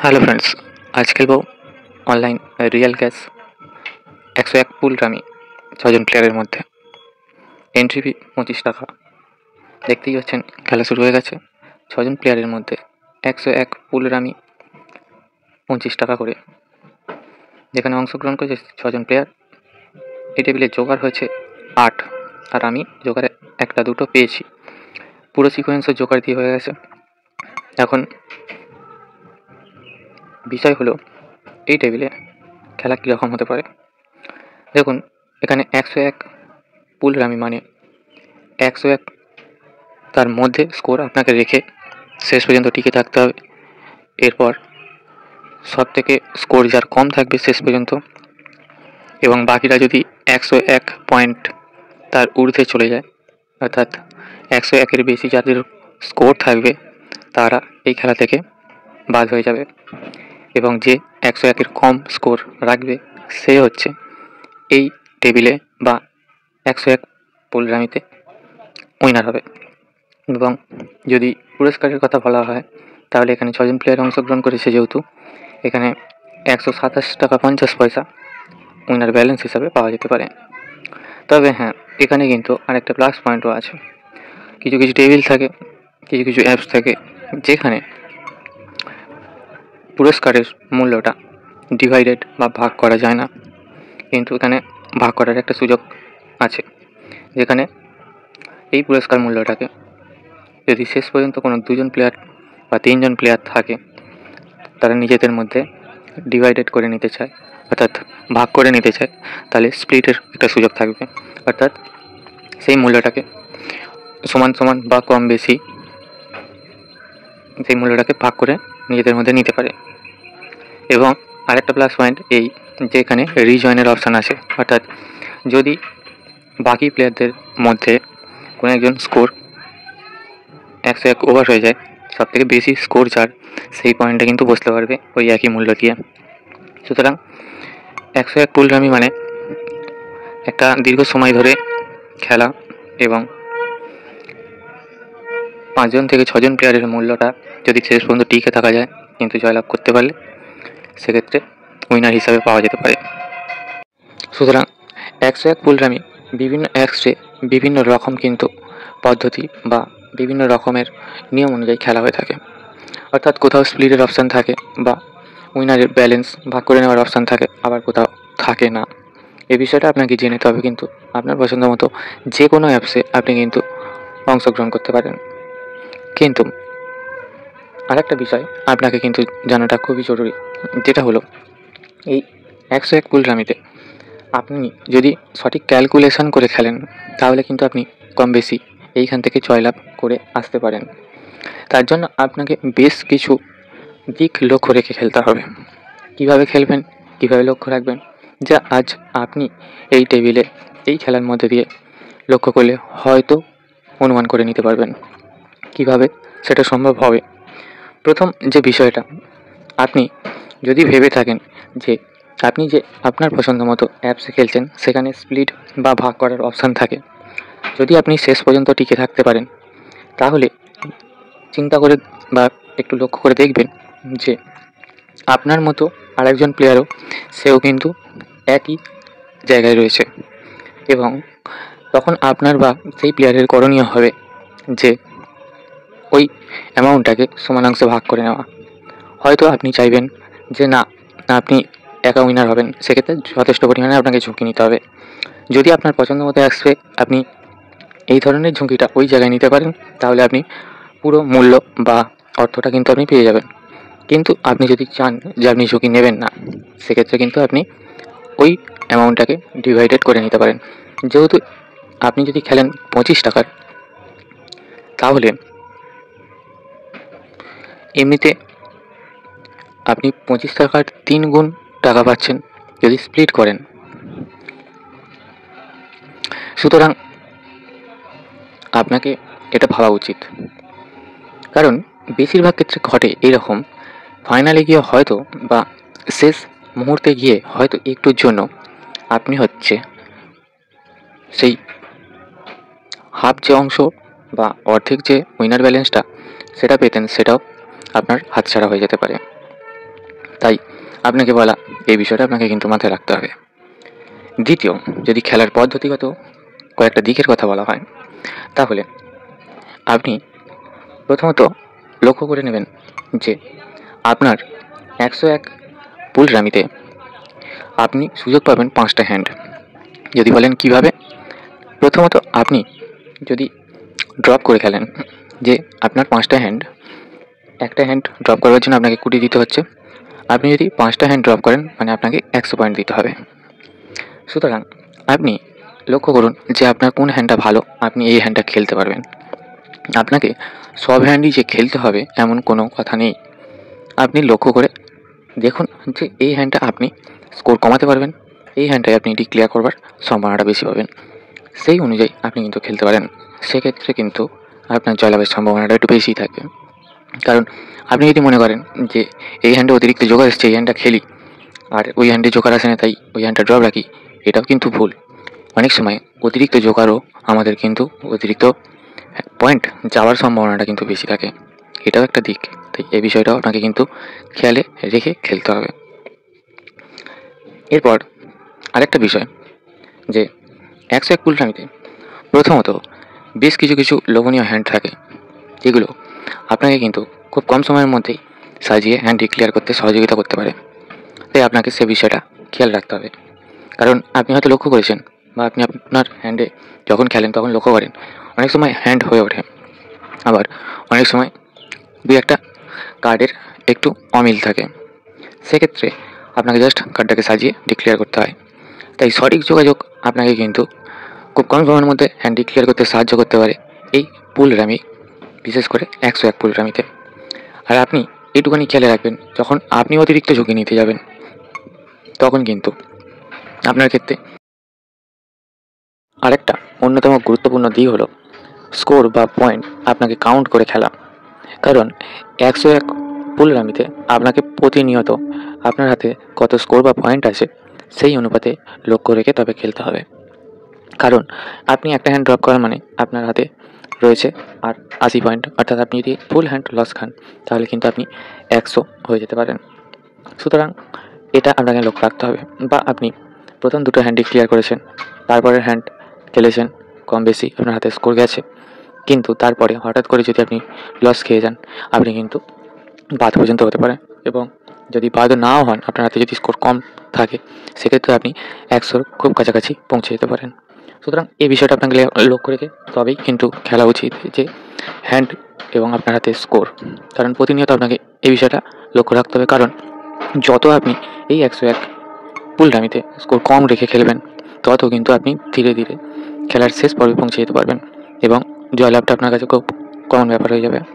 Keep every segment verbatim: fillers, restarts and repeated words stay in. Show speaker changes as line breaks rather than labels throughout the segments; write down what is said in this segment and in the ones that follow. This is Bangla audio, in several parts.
हेलो फ्रेंड्स, आज खेलबो ऑनलाइन रियल कैश একশো এক পুল রামি ছজন প্লেয়ারের মধ্যে। এন্ট্রি ফি পঁচিশ টাকা। দেখতেই পাচ্ছেন খেলা শুরু হয়ে গেছে। ছজন প্লেয়ারের মধ্যে একশো এক পুল রামি পঁচিশ টাকা করে। যেখানে অংশগ্রহণ করেছে ছজন প্লেয়ার। এই টেবিলে জোগাড় হয়েছে আট, আর আমি জোগাড়ে একটা দুটো পেয়েছি। পুরো সিকোয়েন্সও জোগাড় দিয়ে হয়ে গেছে। এখন বিষয় হলো এই টেবিলে খেলা কীরকম হতে পারে। দেখুন, এখানে একশো এক পুল রামি মানে একশো এক তার মধ্যে স্কোর আপনাকে রেখে শেষ পর্যন্ত টিকে থাকতে হবে। এরপর সব থেকে স্কোর যার কম থাকবে শেষ পর্যন্ত, এবং বাকিরা যদি একশো এক পয়েন্ট তার ঊর্ধ্বে চলে যায়, অর্থাৎ একশো একের বেশি যাদের স্কোর থাকবে তারা এই খেলা থেকে বাদ হয়ে যাবে, এবং যে একশো একের কম স্কোর রাখবে সে হচ্ছে এই টেবিলে বা একশো এক পুল রামিতে উইনার হবে। এবং যদি পুরস্কারের কথা বলা হয় তাহলে এখানে ছজন প্লেয়ার অংশগ্রহণ করেছে, যেহেতু এখানে একশো সাতাশ টাকা পঞ্চাশ পয়সা উইনার ব্যালেন্স হিসাবে পাওয়া যেতে পারে। তবে হ্যাঁ, এখানে কিন্তু আরেকটা প্লাস পয়েন্টও আছে। কিছু কিছু টেবিল থাকে, কিছু কিছু অ্যাপস থাকে যেখানে পুরস্কারের মূল্যটা ডিভাইডেড বা ভাগ করা যায় না, কিন্তু এখানে ভাগ করার একটা সুযোগ আছে। যেখানে এই পুরস্কার মূল্যটাকে যদি শেষ পর্যন্ত কোনো দুজন প্লেয়ার বা তিনজন প্লেয়ার থাকে, তারা নিজেদের মধ্যে ডিভাইডেড করে নিতে চায়, অর্থাৎ ভাগ করে নিতে চায়, তাহলে স্প্লিটের একটা সুযোগ থাকবে। অর্থাৎ সেই মূল্যটাকে সমান সমান বা কম বেশি সেই মূল্যটাকে ভাগ করে নিজেদের মধ্যে নিতে পারে। এবং আরেকটা প্লাস পয়েন্ট এই যে এখানে রিজয়েনের অপশান আছে, অর্থাৎ যদি বাকি প্লেয়ারদের মধ্যে কোনো একজন স্কোর একশো এক ওভার হয়ে যায়, সব থেকে বেশি স্কোর যার সেই পয়েন্টটা কিন্তু বসতে পারবে ওই একই মূল্য দিয়ে। সুতরাং একশো এক পুল রামি মানে একটা দীর্ঘ সময় ধরে খেলা, এবং পাঁচজন থেকে ছজন প্লেয়ারের মূল্যটা যদি শেষ পর্যন্ত টিকে থাকা যায় কিন্তু জয়লাভ করতে পারলে সেক্ষেত্রে উইনার হিসাবে পাওয়া যেতে পারে। সুতরাং একশো এক পুল রামি বিভিন্ন অ্যাপসে বিভিন্ন রকম কিন্তু পদ্ধতি বা বিভিন্ন রকমের নিয়ম অনুযায়ী খেলা হয়ে থাকে। অর্থাৎ কোথাও স্প্লিটের অপশান থাকে বা উইনারের ব্যালেন্স ভাগ করে নেওয়ার অপশান থাকে, আবার কোথাও থাকে না। এই বিষয়টা আপনাকে জেনে নিতে হবে। কিন্তু আপনার পছন্দ মতো যে কোনো অ্যাপসে আপনি কিন্তু অংশগ্রহণ করতে পারেন। কিন্তু আরেকটা বিষয় আপনাকে কিন্তু জানাটা খুবই জরুরি, যেটা হলো এই একশো এক পুল রামিতে আপনি যদি সঠিক ক্যালকুলেশন করে খেলেন তাহলে কিন্তু আপনি কম বেশি এইখান থেকে জয়লাভ করে আসতে পারেন। তার জন্য আপনাকে বেশ কিছু দিক লক্ষ্য রেখে খেলতে হবে। কিভাবে খেলবেন, কিভাবে লক্ষ্য রাখবেন, যা আজ আপনি এই টেবিলে এই খেলার মধ্যে দিয়ে লক্ষ্য করলে হয়তো অনুমান করে নিতে পারবেন কিভাবে সেটা সম্ভব হবে। প্রথম যে বিষয়টা, আপনি যদি ভেবে থাকেন যে আপনি যে আপনার পছন্দ মতো অ্যাপসে খেলছেন সেখানে স্প্লিট বা ভাগ করার অপশান থাকে, যদি আপনি শেষ পর্যন্ত টিকে থাকতে পারেন তাহলে চিন্তা করে বা একটু লক্ষ্য করে দেখবেন যে আপনার মতো আরেকজন প্লেয়ারও সেও কিন্তু একই জায়গায় রয়েছে, এবং তখন আপনার বা সেই প্লেয়ারের করণীয় হবে যে ওই অ্যামাউন্টটাকে সমানাংশে ভাগ করে নেওয়া। হয়তো আপনি চাইবেন যে না, আপনি একা উইনার হবেন, সেক্ষেত্রে যথেষ্ট পরিমাণে আপনাকে ঝুঁকি নিতে হবে। যদি আপনার পছন্দ মতো অ্যাপসে আপনি এই ধরনের ঝুঁকিটা ওই জায়গায় নিতে পারেন তাহলে আপনি পুরো মূল্য বা অর্থটা কিন্তু আপনি পেয়ে যাবেন। কিন্তু আপনি যদি চান যে আপনি ঝুঁকি নেবেন না, সেক্ষেত্রে কিন্তু আপনি ওই অ্যামাউন্টটাকে ডিভাইডেড করে নিতে পারেন। যেহেতু আপনি যদি খেলেন পঁচিশ টাকার, তাহলে এমনিতে আপনি পঁচিশ টাকার তিন গুণ টাকা পাচ্ছেন যদি স্প্লিট করেন। সুতরাং আপনাকে এটা ভাবা উচিত, কারণ বেশিরভাগ ক্ষেত্রে ঘটে এরকম, ফাইনালে গিয়ে হয়তো বা শেষ মুহূর্তে গিয়ে হয়তো একটুর জন্য আপনি হচ্ছে সেই হাফ যে অংশ বা অর্ধেক যে উইনার ব্যালেন্সটা সেটা পেতেন, সেটাও আপনার হাতছাড়া হয়ে যেতে পারে। তাই আপনাকে বলা এই বিষয়টা আপনাকে কিন্তু মাথায় রাখতে হবে। দ্বিতীয়, যদি খেলার পদ্ধতিগত কয়েকটা দিকের কথা বলা হয়, তাহলে আপনি প্রথমত লক্ষ্য করে নেবেন যে আপনার একশো এক পুল রামিতে আপনি সুযোগ পাবেন পাঁচটা হ্যান্ড। যদি বলেন কিভাবে, প্রথমত আপনি যদি ড্রপ করে খেলেন, যে আপনার পাঁচটা হ্যান্ড, একটা হ্যান্ড ড্রপ করার জন্য আপনাকে কুড়ি দিতে হচ্ছে। আপনি যদি পাঁচটা হ্যান্ড ড্রপ করেন মানে আপনাকে একশো পয়েন্ট দিতে হবে। সুতরাং আপনি লক্ষ্য করুন যে আপনার কোন হ্যান্ডটা ভালো, আপনি এই হ্যান্ডটা খেলতে পারবেন। আপনাকে সব হ্যান্ডই যে খেলতে হবে এমন কোনো কথা নেই। আপনি লক্ষ্য করে দেখুন যে এই হ্যান্ডটা আপনি স্কোর কমাতে পারবেন, এই হ্যান্ডটাই আপনি ডিক্লেয়ার করবার সম্ভাবনাটা বেশি পাবেন, সেই অনুযায়ী আপনি কিন্তু খেলতে পারেন। সেক্ষেত্রে কিন্তু আপনার জয়লাভের সম্ভাবনাটা একটু বেশিই থাকবে। কারণ আপনি যদি মনে করেন যে এই হ্যান্ডে অতিরিক্ত জোগাড় এসছে, এই হ্যান্ডটা খেলি, আর ওই হ্যান্ডে জোগাড় আসে না তাই ওই হ্যান্ডটা ড্রপ রাখি, এটাও কিন্তু ভুল। অনেক সময় অতিরিক্ত জোগাড়ও আমাদের কিন্তু অতিরিক্ত পয়েন্ট যাওয়ার সম্ভাবনাটা কিন্তু বেশি থাকে, এটাও একটা দিক। তাই এই বিষয়টাও আপনাকে কিন্তু খেয়ালে রেখে খেলতে হবে। এরপর আরেকটা বিষয়, যে একশো এক পুল রামিতে প্রথমত বেশ কিছু কিছু লোভনীয় হ্যান্ড থাকে, যেগুলো আপনাকে কিন্তু খুব কম সময়ের মধ্যেই সাজিয়ে হ্যান্ড ডিক্লেয়ার করতে সহযোগিতা করতে পারে। তাই আপনাকে সে বিষয়টা খেয়াল রাখতে হবে। কারণ আপনি হয়তো লক্ষ্য করেছেন বা আপনি আপনার হ্যান্ডে যখন খেলেন তখন লক্ষ্য করেন অনেক সময় হ্যান্ড হয়ে ওঠে, আবার অনেক সময় দু একটা কার্ডের একটু অমিল থাকে। সেক্ষেত্রে আপনাকে জাস্ট কার্ডটাকে সাজিয়ে ডিক্লেয়ার করতে হয়। তাই সঠিক যোগাযোগ আপনাকে কিন্তু খুব কম সময়ের মধ্যে হ্যান্ড ডিক্লেয়ার করতে সাহায্য করতে পারে এই পুল রামি, বিশেষ করে একশো এক পুল রামিতে। আর আপনি এইটুখানি খেয়ালে রাখবেন, যখন আপনি অতিরিক্ত ঝুঁকি নিতে যাবেন তখন কিন্তু আপনার ক্ষেত্রে আরেকটা অন্যতম গুরুত্বপূর্ণ দিক হলো স্কোর বা পয়েন্ট আপনাকে কাউন্ট করে খেলা। কারণ একশো এক পুল রামিতে আপনাকে প্রতিনিয়ত আপনার হাতে কত স্কোর বা পয়েন্ট আছে সেই অনুপাতে লক্ষ্য রেখে তবে খেলতে হবে। কারণ আপনি একটা হ্যান্ড ড্রপ করার মানে আপনার হাতে রয়েছে আর আশি পয়েন্ট, অর্থাৎ আপনি যদি ফুল হ্যান্ড লস খান তাহলে কিন্তু আপনি একশো হয়ে যেতে পারেন। সুতরাং এটা আপনাকে লক্ষ্য রাখতে হবে। বা আপনি প্রথম দুটো হ্যান্ডই ক্লিয়ার করেছেন, তারপরের হ্যান্ড খেলেছেন, কম বেশি আপনার হাতে স্কোর গেছে, কিন্তু তারপরে হঠাৎ করে যদি আপনি লস খেয়ে যান আপনি কিন্তু বাদ পর্যন্ত হতে পারে। এবং যদি বাদও নাও হন, আপনার হাতে যদি স্কোর কম থাকে সেক্ষেত্রে আপনি একশোর খুব কাছাকাছি পৌঁছে যেতে পারেন। সুতরাং এই বিষয়টা আপনাকে লক্ষ্য রেখে তবেই কিন্তু খেলা উচিত, যে হ্যান্ড এবং আপনার হাতে স্কোর। কারণ প্রতিনিয়ত আপনাকে এই বিষয়টা লক্ষ্য রাখতে হবে। কারণ যত আপনি এই একশো এক পুল রামিতে স্কোর কম রেখে খেলবেন তত কিন্তু আপনি ধীরে ধীরে খেলার শেষ পর্বে পৌঁছে যেতে পারবেন এবং জয়লাভটা আপনার কাছে খুব কমন ব্যাপার হয়ে যাবে।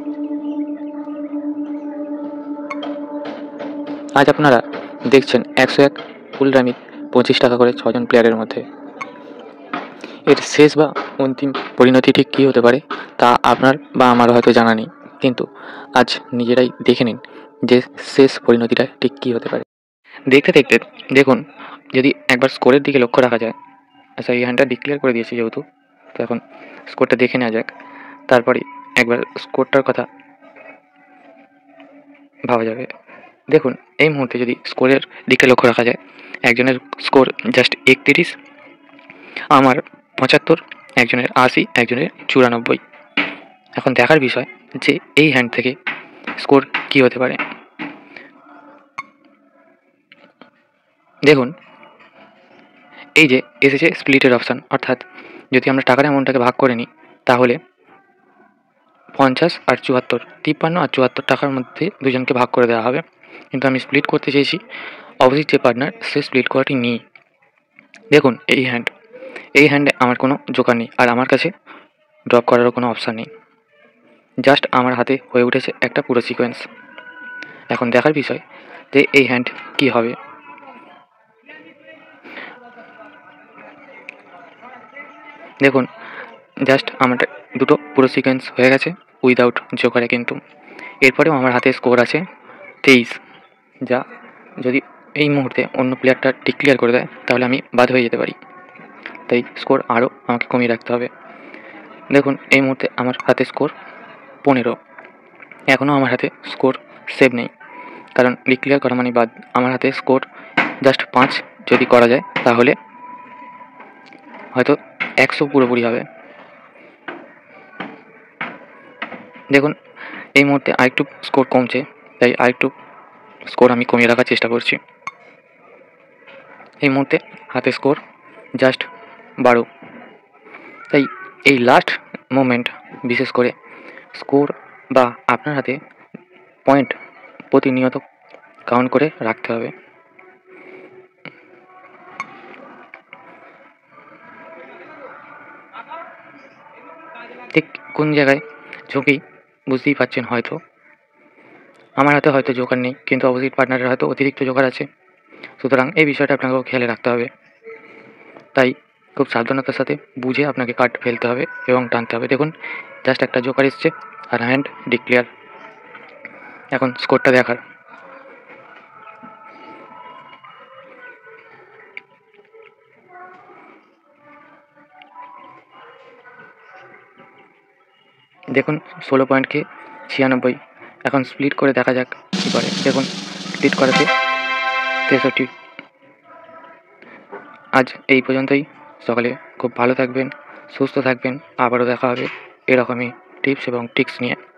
আজ আপনারা দেখছেন একশো এক পুল রামি পঁচিশ টাকা করে ছজন প্লেয়ারের মধ্যে। এর শেষ বা অন্তিম পরিণতি ঠিক কী হতে পারে তা আপনার বা আমার হয়তো জানা নেই, কিন্তু আজ নিজেরাই দেখে নিন যে শেষ পরিণতিটা ঠিক কী হতে পারে। দেখতে দেখতে দেখুন, যদি একবার স্কোরের দিকে লক্ষ্য রাখা যায়, আচ্ছা এই হ্যান্ডটা ডিক্লেয়ার করে দিয়েছি যেহেতু, তো এখন স্কোরটা দেখে নেওয়া যাক, তারপরে একবার স্কোরটার কথা ভাবা যাবে। দেখুন এই মুহূর্তে যদি স্কোরের দিকে লক্ষ্য রাখা যায়, একজনের স্কোর জাস্ট একত্রিশ, আমার পঁচাত্তর, একজনের আশি, একজনের চুরানব্বই। এখন দেখার বিষয় যে এই হ্যান্ড থেকে স্কোর কী হতে পারে। দেখুন এই যে এসেছে স্প্লিটের অপশান, অর্থাৎ যদি আমরা টাকার অ্যামাউন্টটাকে ভাগ করে নিই তাহলে পঞ্চাশ আর চুয়াত্তর, তিপ্পান্ন আর চুয়াত্তর টাকার মধ্যে দুজনকে ভাগ করে দেওয়া হবে। কিন্তু আমি স্প্লিট করতে চেয়েছি, অপোজিট যে পার্টনার সে স্প্লিট করাটি নিই। দেখুন এই হ্যান্ড, এই হ্যান্ডে আমার কোনো জোকার নেই আর আমার কাছে ড্রপ করারও কোনো অপশান নেই, জাস্ট আমার হাতে হয়ে উঠেছে একটা পুরো সিকোয়েন্স। এখন দেখার বিষয় যে এই হ্যান্ড কী হবে। দেখুন জাস্ট আমার দুটো পুরো সিকোয়েন্স হয়ে গেছে উইদাউট জোকারে, কিন্তু এরপরেও আমার হাতে স্কোর আছে তেইশ, যা যদি এই মুহূর্তে অন্য প্লেয়ারটা ডিক্লেয়ার করে দেয় তাহলে আমি বাদ হয়ে যেতে পারি। তাই স্কোর আরও আমাকে কমিয়ে রাখতে হবে। দেখুন এই মুহূর্তে আমার হাতে স্কোর পনেরো, এখনও আমার হাতে স্কোর সেভ নেই। কারণ ডিক্লেয়ার করা মানে বাদ আমার হাতে স্কোর জাস্ট পাঁচ যদি করা যায় তাহলে হয়তো একশো পুরোপুরি হবে। দেখুন এই মুহূর্তে আরেকটু স্কোর কমছে, তাই আরেকটু স্কোর আমি কমিয়ে রাখার চেষ্টা করছি। এই মুহূর্তে হাতে স্কোর জাস্ট বারো। তাই এই লাস্ট মোমেন্ট বিশেষ করে স্কোর বা আপনার হাতে পয়েন্ট প্রতিনিয়ত কাউন্ট করে রাখতে হবে। ঠিক কোন জায়গায় ঝুঁকি বুঝতেই পারছেন হয়তো। আমার হাতে হয়তো জোকার নেই, কিন্তু অপোজিট পার্টনারের হয়তো অতিরিক্ত জোকার আছে। সুতরাং এই বিষয়টা আপনাকেও খেয়ালে রাখতে হবে। তাই খুব সাবধানতার সাথে বুঝে আপনাকে কার্ড ফেলতে হবে এবং টানতে হবে। দেখুন জাস্ট একটা জোকার এসছে আর হ্যান্ড ডিক্লেয়ার। এখন স্কোরটা দেখার। দেখুন ষোলো পয়েন্টকে ছিয়ানব্বই। এখন স্প্লিট করে দেখা যাক কী করে। দেখুন স্প্লিট করাতে তেষট্টি। আজ এই পর্যন্তই। সকালে খুব ভালো থাকবেন, সুস্থ থাকবেন। আবারও দেখা হবে এরকমই টিপস এবং ট্রিক্স নিয়ে।